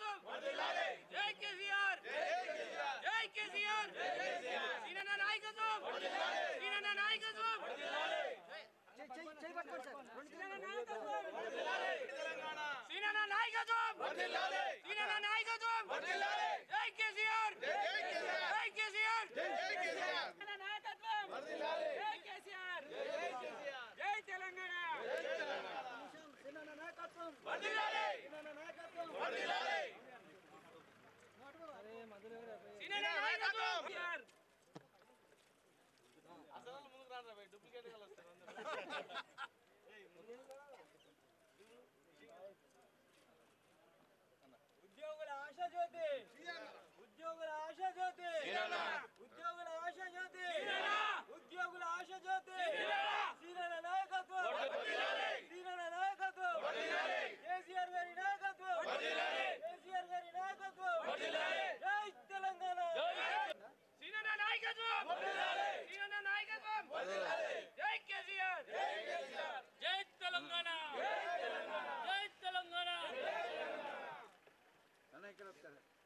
నాయకత్వం జై కేసీఆర్ జై కేసీఆర్ సీనన్న నాయకత్వం సీనన్న నాయకత్వం సీనన్న నాయకత్వం సీనన్న నాయకత్వం జై కేసీఆర్ జై కేసీఆర్ సీనన్న నాయకత్వం జై కేసీఆర్ జై తెలంగాణ సీనన్న నాయకత్వం సీనన్న నాయకత్వం సీనన్న నాయకత్వం అసలు ముందుకు రారా బై డూప్లికేట్ గా వస్తారు ఉద్యోగుల ఆశా జ్యోతి ఉద్యోగుల ఆశా జ్యోతి ఉద్యోగుల ఆశా జ్యోతి ఉద్యోగుల ఆశా జ్యోతి సీనన్న నాయకత్వం సీనన్న నాయకత్వం కేసీఆర్ గారి నాయకత్వం కేసీఆర్ గారి నాయకత్వం జై తెలంగాణ సీనన్న నాయకత్వం సీనన్న నాయకత్వం జై కేసీఆర్ జై తెలంగాణ జై తెలంగాణ